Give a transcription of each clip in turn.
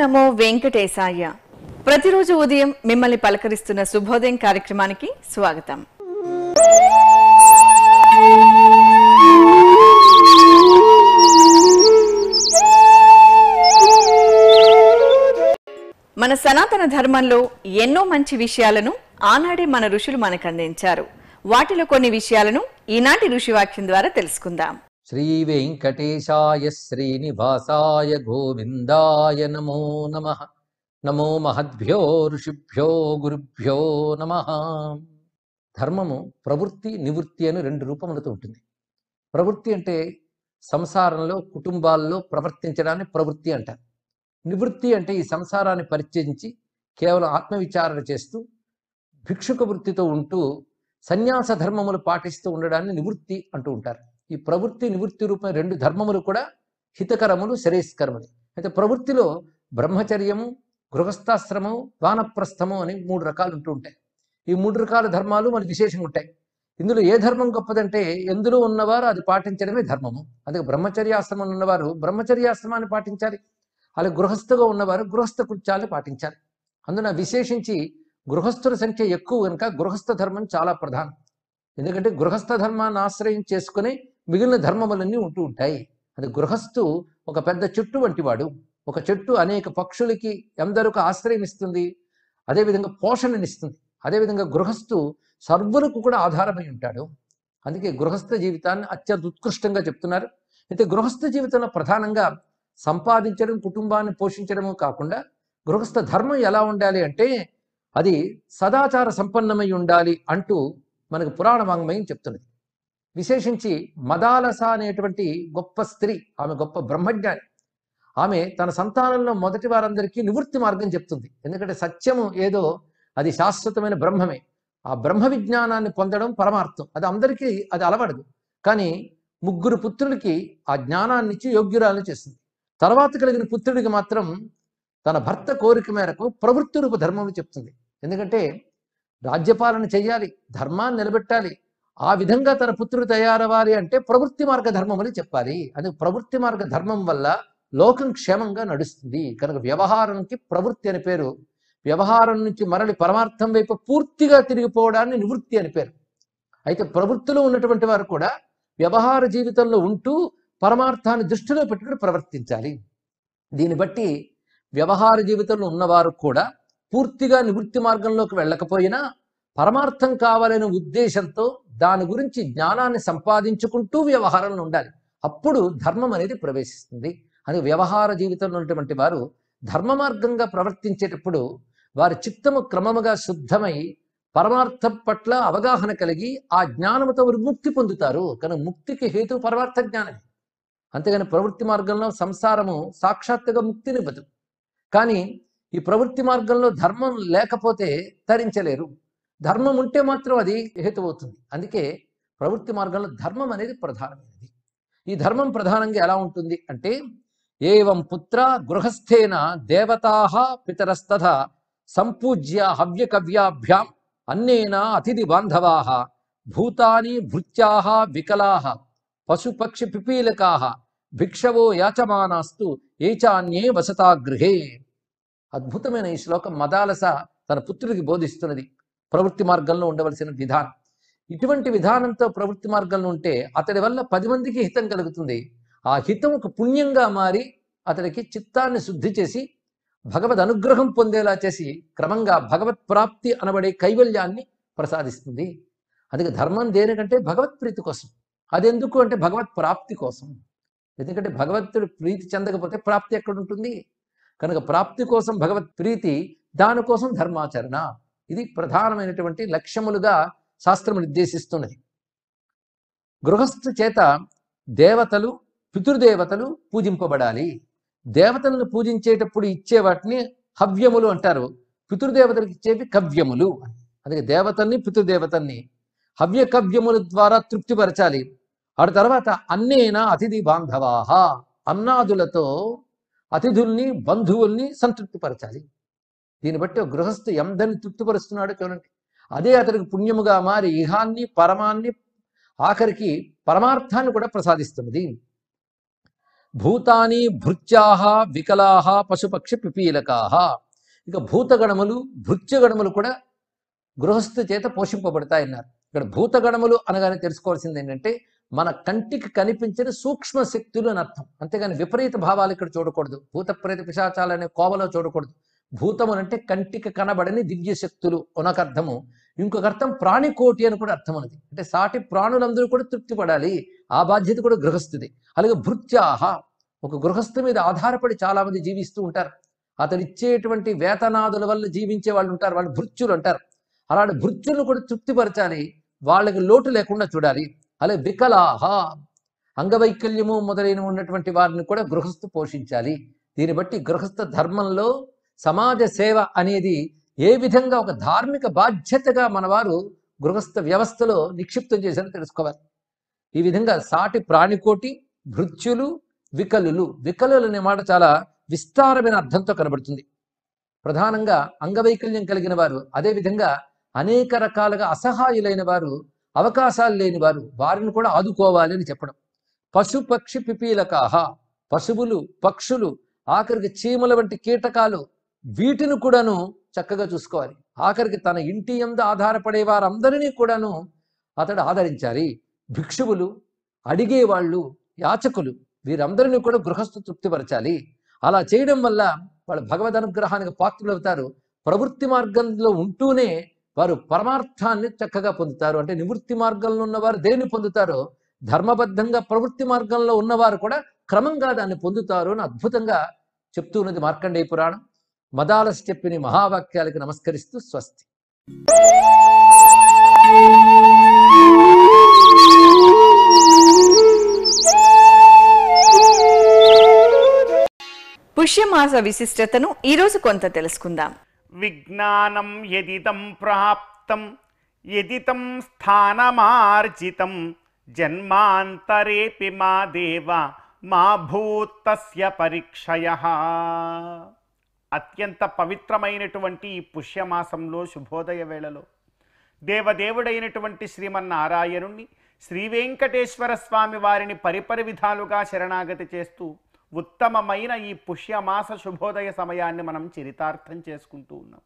నమో వెంకటేశాయ. ప్రతిరోజు ఉదయం మిమ్మల్ని పలకరిస్తున్న శుభోదయం కార్యక్రమానికి స్వాగతం. మన సనాతన ధర్మంలో ఎన్నో మంచి విషయాలను ఆనాడే మన ఋషులు మనకు అందించారు. వాటిలో కొన్ని విషయాలను ఈనాటి ఋషివాక్యం ద్వారా తెలుసుకుందాం. శ్రీ వెంకటేశాయ శ్రీనివాసాయ గోవిందాయ నమో నమః. నమో మహద్భ్యో ఋషిభ్యో గురుభ్యో నమః. ధర్మము ప్రవృత్తి నివృత్తి అని రెండు రూపములతో ఉంటుంది. ప్రవృత్తి అంటే సంసారంలో కుటుంబాల్లో ప్రవర్తించడాన్ని ప్రవృత్తి అంటారు. నివృత్తి అంటే ఈ సంసారాన్ని పరిత్యజించి కేవలం ఆత్మవిచారణ చేస్తూ భిక్షుక వృత్తితో ఉంటూ సన్యాస ధర్మములు పాటిస్తూ ఉండడాన్ని నివృత్తి అంటూ ఉంటారు. ఈ ప్రవృత్తి నివృత్తి రూపం రెండు ధర్మములు కూడా హితకరములు, శ్రేయస్కరములు. అయితే ప్రవృత్తిలో బ్రహ్మచర్యము, గృహస్థాశ్రమము, వానప్రస్థము అని మూడు రకాలు ఉంటూ ఉంటాయి. ఈ మూడు రకాల ధర్మాలు మనకి విశేషంగా ఉంటాయి. ఇందులో ఏ ధర్మం గొప్పదంటే ఎందులో ఉన్నవారు అది పాటించడమే ధర్మము. అందుకే బ్రహ్మచర్యాశ్రమం ఉన్నవారు బ్రహ్మచర్యాశ్రమాన్ని పాటించాలి, అలాగే గృహస్థగా ఉన్నవారు గృహస్థ కృత్యాలను పాటించాలి. అందున విశేషించి గృహస్థుల సంఖ్య ఎక్కువ కనుక గృహస్థ ధర్మం చాలా ప్రధానం. ఎందుకంటే గృహస్థ ధర్మాన్ని ఆశ్రయం చేసుకుని మిగిలిన ధర్మములన్నీ ఉంటూ ఉంటాయి. అది గృహస్థు ఒక పెద్ద చెట్టు వంటివాడు. ఒక చెట్టు అనేక పక్షులకి ఎందరికి ఆశ్రయం ఇస్తుంది, అదేవిధంగా పోషణనిస్తుంది. అదేవిధంగా గృహస్థు సర్వులకు కూడా ఆధారమై ఉంటాడు. అందుకే గృహస్థ జీవితాన్ని అత్యంత ఉత్కృష్టంగా చెప్తున్నారు. అయితే గృహస్థ జీవితంలో ప్రధానంగా సంపాదించడం, కుటుంబాన్ని పోషించడము కాకుండా గృహస్థ ధర్మం ఎలా ఉండాలి అంటే అది సదాచార సంపన్నమై ఉండాలి అంటూ మనకు పురాణ వాంగ్మయం చెప్తున్నది. విశేషించి మదాలస అనేటువంటి గొప్ప స్త్రీ, ఆమె గొప్ప బ్రహ్మజ్ఞాని. ఆమె తన సంతానంలో మొదటి వారందరికీ నివృత్తి మార్గం చెప్తుంది. ఎందుకంటే సత్యము ఏదో అది శాశ్వతమైన బ్రహ్మమే. ఆ బ్రహ్మ విజ్ఞానాన్ని పొందడం పరమార్థం. అది అందరికీ అది అలవడదు. కానీ ముగ్గురు పుత్రులకి ఆ జ్ఞానాన్ని ఇచ్చి యోగ్యురాలను చేస్తుంది. తర్వాత కలిగిన పుత్రుడికి మాత్రం తన భర్త కోరిక మేరకు ప్రవృత్తి రూప ధర్మములు చెప్తుంది. ఎందుకంటే రాజ్యపాలన చెయ్యాలి, ధర్మాన్ని నిలబెట్టాలి. ఆ విధంగా తన పుత్రుడు తయారవ్వాలి అంటే ప్రవృత్తి మార్గ ధర్మములు చెప్పాలి. అది ప్రవృత్తి మార్గ ధర్మం వల్ల లోకం క్షేమంగా నడుస్తుంది. కనుక వ్యవహారంకి ప్రవృత్తి అని పేరు. వ్యవహారం నుంచి మరలి పరమార్థం వైపు పూర్తిగా తిరిగిపోవడాన్ని నివృత్తి అని పేరు. అయితే ప్రవృత్తిలో ఉన్నటువంటి వారు కూడా వ్యవహార జీవితంలో ఉంటూ పరమార్థాన్ని దృష్టిలో పెట్టుకుని ప్రవర్తించాలి. దీన్ని బట్టి వ్యవహార జీవితంలో ఉన్నవారు కూడా పూర్తిగా నివృత్తి మార్గంలోకి వెళ్ళకపోయినా పరమార్థం కావాలనే ఉద్దేశంతో దాని గురించి జ్ఞానాన్ని సంపాదించుకుంటూ వ్యవహారంలో ఉండాలి. అప్పుడు ధర్మం అనేది ప్రవేశిస్తుంది. అని వ్యవహార జీవితంలో ఉన్నటువంటి వారు ధర్మ మార్గంగా ప్రవర్తించేటప్పుడు వారి చిత్తము క్రమముగా శుద్ధమై పరమార్థం పట్ల అవగాహన కలిగి ఆ జ్ఞానముతో వారు ముక్తి పొందుతారు. కనుక ముక్తికి హేతు పరమార్థ జ్ఞానమే. అంతేగాని ప్రవృత్తి మార్గంలో సంసారము సాక్షాత్తుగా ముక్తినివ్వదు. కానీ ఈ ప్రవృత్తి మార్గంలో ధర్మం లేకపోతే తరించలేరు. ధర్మం ఉంటే మాత్రం అది హేతువవుతుంది. అందుకే ప్రవృత్తి మార్గంలో ధర్మం అనేది ప్రధానమైనది. ఈ ధర్మం ప్రధానంగా ఎలా ఉంటుంది అంటే ఏవం పుత్ర గృహస్థేన దేవతాః పితరస్తథ సంపూజ్య హవ్యకవ్యాభ్యాం అన్నేన అతిథి బాంధవాః భూతాని భృత్యాః వికలాః పశుపక్షి పిపీలకాః భిక్షవో యాచమానాస్తు ఏచాన్యే వసతా గృహే. అద్భుతమైన ఈ శ్లోకం మదాలస తన పుత్రుడికి బోధిస్తున్నది ప్రవృత్తి మార్గంలో ఉండవలసిన విధానం. ఇటువంటి విధానంతో ప్రవృత్తి మార్గంలో ఉంటే అతడి వల్ల 10 మందికి హితం కలుగుతుంది. ఆ హితం ఒక పుణ్యంగా మారి అతడికి చిత్తాన్ని శుద్ధి చేసి భగవద్ అనుగ్రహం పొందేలా చేసి క్రమంగా భగవత్ ప్రాప్తి అనబడే కైవల్యాన్ని ప్రసాదిస్తుంది. అందుకే ధర్మం దేనికంటే భగవత్ ప్రీతి కోసం. అదెందుకు అంటే భగవత్ ప్రాప్తి కోసం. ఎందుకంటే భగవంతుడు ప్రీతి చెందకపోతే ప్రాప్తి ఎక్కడ ఉంటుంది? కనుక ప్రాప్తి కోసం భగవత్ ప్రీతి, దానికోసం ధర్మాచరణ. ఇది ప్రధానమైనటువంటి లక్ష్యములుగా శాస్త్రము నిర్దేశిస్తున్నది. గృహస్థు చేత దేవతలు, పితృదేవతలు పూజింపబడాలి. దేవతలను పూజించేటప్పుడు ఇచ్చే వాటిని హవ్యములు అంటారు. పితృదేవతలకు ఇచ్చేవి కవ్యములు. అందుకే దేవతల్ని పితృదేవతల్ని హవ్య కవ్యముల ద్వారా తృప్తిపరచాలి. ఆ తర్వాత అన్నేన అతిథి బాంధవాః, అన్నాదులతో అతిథుల్ని బంధువుల్ని సంతృప్తిపరచాలి. దీన్ని బట్టి గృహస్థు ఎందరిని తృప్తిపరుస్తున్నాడు చూడండి. అదే అతనికి పుణ్యముగా మారి ఇహాన్ని పరమాన్ని ఆఖరికి పరమార్థాన్ని కూడా ప్రసాదిస్తున్నది. భూతాని భృత్యాహ వికలాహ పశుపక్షి పిపీలకాహ. ఇక భూతగణములు భృత్యగణములు కూడా గృహస్థు చేత పోషింపబడతాయన్నారు. ఇక్కడ భూతగణములు అనగానే తెలుసుకోవాల్సింది ఏంటంటే మన కంటికి కనిపించిన సూక్ష్మ శక్తులు అని అర్థం. అంతేగాని విపరీత భావాలు ఇక్కడ చూడకూడదు. భూత ప్రేత పిశాచాలు అనే కోవలో చూడకూడదు. భూతములు అంటే కంటికి కనబడని దివ్య శక్తులు అనొక అర్థము. ఇంకొక అర్థం ప్రాణికోటి అని కూడా అర్థం ఉన్నది. అంటే సాటి ప్రాణులందరూ కూడా తృప్తి పడాలి, ఆ బాధ్యత కూడా గృహస్థుది. అలాగే భృత్యాహ, ఒక గృహస్థు మీద ఆధారపడి చాలా మంది జీవిస్తూ ఉంటారు. అతను ఇచ్చేటువంటి వేతనాదుల వల్ల జీవించే వాళ్ళు ఉంటారు, వాళ్ళు భృత్యులు అంటారు. అలాంటి భృత్యులను కూడా తృప్తిపరచాలి, వాళ్ళకి లోటు లేకుండా చూడాలి. అలాగే వికలాహ, అంగవైకల్యము మొదలైన ఉన్నటువంటి వారిని కూడా గృహస్థు పోషించాలి. దీన్ని బట్టి గృహస్థ ధర్మంలో సమాజ సేవ అనేది ఏ విధంగా ఒక ధార్మిక బాధ్యతగా మనవారు గృహస్థ వ్యవస్థలో నిక్షిప్తం చేశారో తెలుసుకోవాలి. ఈ విధంగా సాటి ప్రాణికోటి, భృత్యులు, వికలులు. వికలులు అనే మాట చాలా విస్తారమైన అర్థంతో కనబడుతుంది. ప్రధానంగా అంగవైకల్యం కలిగిన వారు, అదేవిధంగా అనేక రకాలుగా అసహాయులైన వారు, అవకాశాలు లేని వారు, వారిని కూడా ఆదుకోవాలి అని చెప్పడం. పశుపక్షి పిపీలకాహ, పశువులు, పక్షులు, ఆఖరికి చీమల వంటి కీటకాలు, వీటిని కూడాను చక్కగా చూసుకోవాలి. ఆఖరికి తన ఇంటి యందు ఆధారపడే వారందరినీ కూడాను అతడు ఆదరించాలి. భిక్షువులు, అడిగేవాళ్ళు, యాచకులు, వీరందరినీ కూడా గృహస్థు తృప్తిపరచాలి. అలా చేయడం వల్ల వాళ్ళు భగవద్ అనుగ్రహానికి పాత్రులవుతారు. ప్రవృత్తి మార్గంలో ఉంటూనే వారు పరమార్థాన్ని చక్కగా పొందుతారు. అంటే నివృత్తి మార్గంలో ఉన్నవారు దేన్ని పొందుతారో, ధర్మబద్ధంగా ప్రవృత్తి మార్గంలో ఉన్నవారు కూడా క్రమంగా దాన్ని పొందుతారు అని అద్భుతంగా చెప్తూ ఉన్నది మార్కండేయ పురాణం. మదాలస్ చెప్పిన మహావాక్యాలకు నమస్కరిస్తూ స్వస్తి. పుష్యమాస విశిష్టతను ఈరోజు కొంత తెలుసుకుందాం. విజ్ఞానం యదిదం ప్రాప్తం యదితం స్థానమార్జితం జన్మాంతరేపి మా దేవ మా భూతస్య పరీక్షయః. అత్యంత పవిత్రమైనటువంటి ఈ పుష్యమాసంలో శుభోదయ వేళలో దేవదేవుడైనటువంటి శ్రీమన్నారాయణుణ్ణి, శ్రీ వెంకటేశ్వర స్వామి వారిని పరిపరి విధాలుగా శరణాగతి చేస్తూ ఉత్తమమైన ఈ పుష్యమాస శుభోదయ సమయాన్ని మనం చరితార్థం చేసుకుంటూ ఉన్నాం.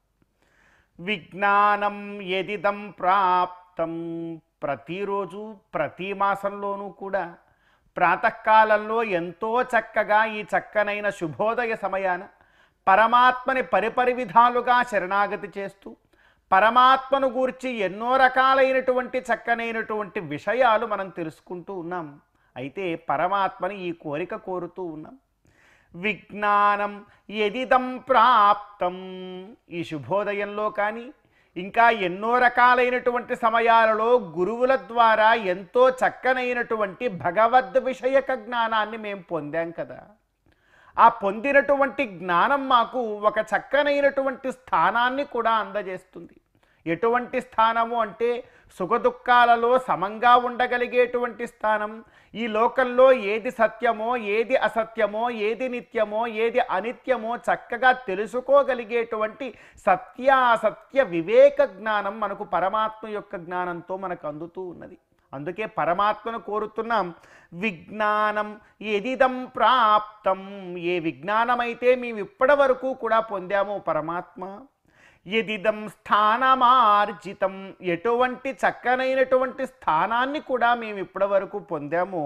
విజ్ఞానం యదిదం ప్రాప్తం. ప్రతిరోజు ప్రతి మాసంలోనూ కూడా ప్రాతకాలంలో ఎంతో చక్కగా ఈ చక్కనైన శుభోదయ సమయాన పరమాత్మని పరిపరి విధాలుగా శరణాగతి చేస్తూ పరమాత్మను గూర్చి ఎన్నో రకాలైనటువంటి చక్కనైనటువంటి విషయాలు మనం తెలుసుకుంటూ ఉన్నాం. అయితే పరమాత్మని ఈ కోరిక కోరుతూ ఉన్నాం. విజ్ఞానం యదిదం ప్రాప్తం. ఈ శుభోదయంలో కానీ ఇంకా ఎన్నో రకాలైనటువంటి సమయాలలో గురువుల ద్వారా ఎంతో చక్కనైనటువంటి భగవద్ విషయక జ్ఞానాన్ని మేము పొందాం కదా. ఆ పొందినటువంటి జ్ఞానం మాకు ఒక చక్కనైనటువంటి స్థానాన్ని కూడా అందజేస్తుంది. ఎటువంటి స్థానము అంటే సుఖదుఖాలలో సమంగా ఉండగలిగేటువంటి స్థానం. ఈ లోకంలో ఏది సత్యమో, ఏది అసత్యమో, ఏది నిత్యమో, ఏది అనిత్యమో చక్కగా తెలుసుకోగలిగేటువంటి సత్యాసత్య వివేక జ్ఞానం మనకు పరమాత్మ యొక్క జ్ఞానంతో మనకు అందుతూ ఉన్నది. అందుకే పరమాత్మను కోరుతున్నాం. విజ్ఞానం యదిదం ప్రాప్తం. ఏ విజ్ఞానమైతే మేము ఇప్పటి వరకు కూడా పొందామో పరమాత్మ, యదిదం స్థానమార్జితం. ఎటువంటి చక్కనైనటువంటి స్థానాన్ని కూడా మేము ఇప్పటి వరకు పొందామో,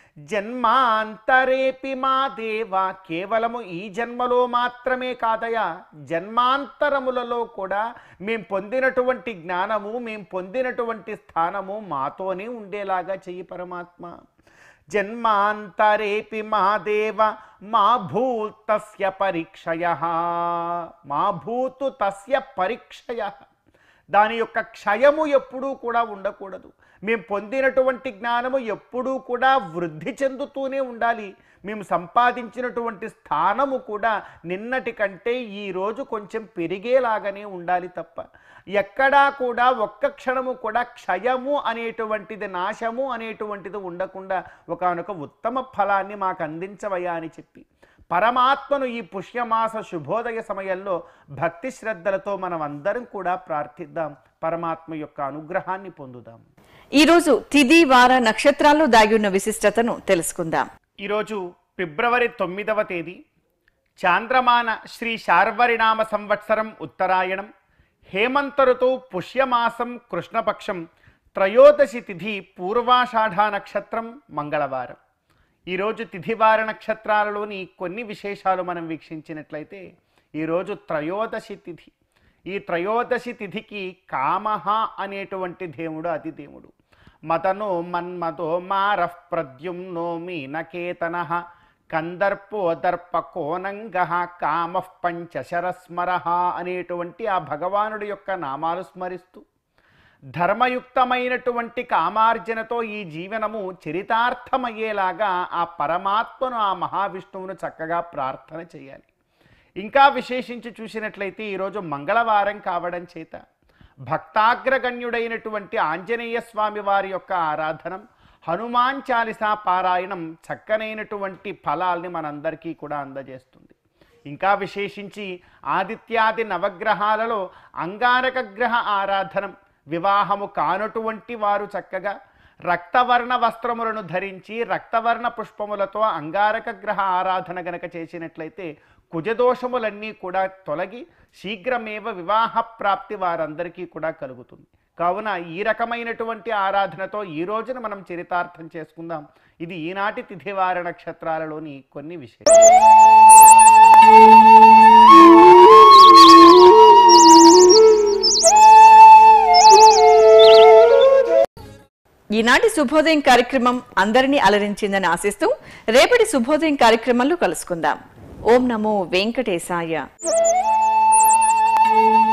జన్మాంతరేపి మా దేవ. కేవలము ఈ జన్మలో మాత్రమే కాదయా, జన్మాంతరములలో కూడా మేము పొందినటువంటి జ్ఞానము, మేము పొందినటువంటి స్థానము మాతోనే ఉండేలాగా చెయ్యి పరమాత్మ. జన్మాంతరేపి మా దేవ మా భూత్ తస్య పరీక్షయః. మా భూతు తస్య పరీక్షయః. దాని యొక్క క్షయము ఎప్పుడూ కూడా ఉండకూడదు. మేము పొందినటువంటి జ్ఞానము ఎప్పుడూ కూడా వృద్ధి చెందుతూనే ఉండాలి. మేము సంపాదించినటువంటి స్థానము కూడా నిన్నటి కంటే ఈరోజు కొంచెం పెరిగేలాగానే ఉండాలి తప్ప ఎక్కడా కూడా ఒక్క క్షణము కూడా క్షయము అనేటువంటిది, నాశము అనేటువంటిది ఉండకుండా ఒకానొక ఉత్తమ ఫలాన్ని మాకు అందించవయ్యా అని చెప్పి పరమాత్మను ఈ పుష్యమాస శుభోదయ సమయంలో భక్తి శ్రద్ధలతో మనం అందరం కూడా ప్రార్థిద్దాం. పరమాత్మ యొక్క అనుగ్రహాన్ని పొందుదాం. ఈరోజు తిథి వార నక్షత్రాల్లో దాగి ఉన్న విశిష్టతను తెలుసుకుందాం. ఈరోజు ఫిబ్రవరి 9వ తేదీ చాంద్రమాన శ్రీ శార్వరినామ సంవత్సరం ఉత్తరాయణం, హేమంత ఋతువు పుష్యమాసం కృష్ణపక్షం, త్రయోదశి తిథి పూర్వాషాఢ నక్షత్రం మంగళవారం. ఈరోజు తిథివార నక్షత్రాలలోని కొన్ని విశేషాలు మనం వీక్షించినట్లయితే, ఈరోజు త్రయోదశి తిథి. ఈ త్రయోదశి తిథికి కామహ అనేటువంటి దేవుడు అధిదేవుడు. మతనో మన్మతో మారః ప్రద్యుమ్నో మీనకేతనః కందర్పో దర్ప కోనంగః కామః పంచశరస్మరః అనేటువంటి ఆ భగవానుడి యొక్క నామాలు స్మరిస్తూ ధర్మయుక్తమైనటువంటి కామార్జనతో ఈ జీవనము చరితార్థమయ్యేలాగా ఆ పరమాత్మను, ఆ మహావిష్ణువును చక్కగా ప్రార్థన చేయాలి. ఇంకా విశేషించి చూసినట్లయితే ఈరోజు మంగళవారం కావడం చేత భక్తాగ్రగణ్యుడైనటువంటి ఆంజనేయ స్వామి వారి యొక్క ఆరాధనం, హనుమాన్ చాలీసా పారాయణం చక్కనైనటువంటి ఫలాల్ని మనందరికీ కూడా అందజేస్తుంది. ఇంకా విశేషించి ఆదిత్యాది నవగ్రహాలలో అంగారక గ్రహ ఆరాధనం, వివాహము కానటువంటి వారు చక్కగా రక్తవర్ణ వస్త్రములను ధరించి రక్తవర్ణ పుష్పములతో అంగారక గ్రహ ఆరాధన గనక చేసినట్లయితే కుజదోషములన్నీ కూడా తొలగి శీఘ్రమేవ వివాహ ప్రాప్తి వారందరికీ కూడా కలుగుతుంది. కావున ఈ రకమైనటువంటి ఆరాధనతో ఈ రోజున మనం చరితార్థం చేసుకుందాం. ఇది ఈనాటి తిథివార నక్షత్రాలలోని కొన్ని విషయాలు. ఈనాటి శుభోదయం కార్యక్రమం అందరినీ అలరించిందని ఆశిస్తూ రేపటి శుభోదయం కార్యక్రమంలో కలుసుకుందాం. ఓం నమో వెంకటేశాయ.